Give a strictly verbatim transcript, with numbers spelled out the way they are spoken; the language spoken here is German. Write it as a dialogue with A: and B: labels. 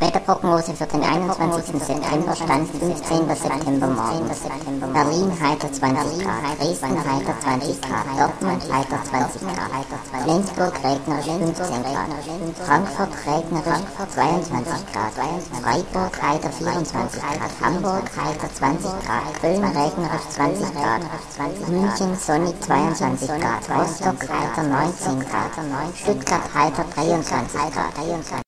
A: Wetterprognose für den einundzwanzigsten September, Stand fünfzehnter September morgen. Berlin heiter zwanzig Grad, Dresden heiter zwanzig Grad, Dortmund heiter zwanzig Grad, Flensburg regnerisch fünfzehn Grad, Frankfurt regnerisch zweiundzwanzig Grad, Freiburg heiter vierundzwanzig Grad, Hamburg heiter zwanzig Grad, Köln regnerisch zwanzig Grad, München sonnig zweiundzwanzig Grad, Rostock heiter neunzehn Grad, Stuttgart heiter dreiundzwanzig Grad.